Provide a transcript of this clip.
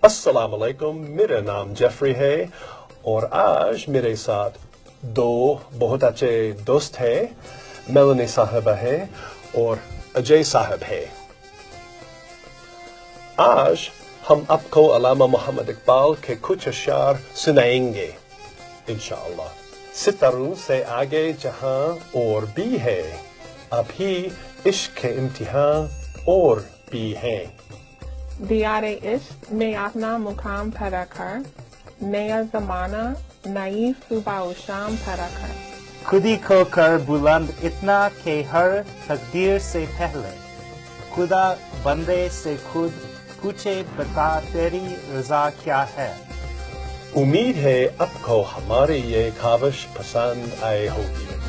अस्सलाम वालेकुम, मेरा नाम जेफरी है और आज मेरे साथ दो बहुत अच्छे दोस्त हैं, मेलानी साहबा है और अजय साहब है। आज हम आपको अल्लामा मोहम्मद इकबाल के कुछ अशार सुनाएंगे इंशाअल्लाह। सितारों से आगे जहां और भी है, अभी इश्क के इम्तिहान और भी हैं। दियारे इश्क में अपना मुकाम पैदा कर, नया जमाना नई सुबह शाम पैदा कर। खुदी को कर बुलंद इतना कि हर तकदीर से पहले खुदा बंदे से खुद पूछे, बता तेरी रजा क्या है। उम्मीद है आपको हमारी ये काविश पसंद आई होगी।